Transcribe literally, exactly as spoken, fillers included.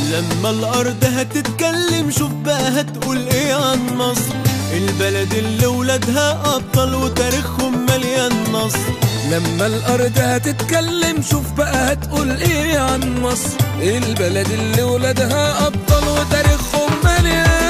لما الأرض هتتكلم شوف بقى هتقول ايه عن مصر، البلد اللي ولادها أبطال وتاريخهم مليان نصر. لما الأرض هتتكلم شوف بقى هتقول ايه عن مصر، البلد اللي ولادها أبطال وتاريخهم مليان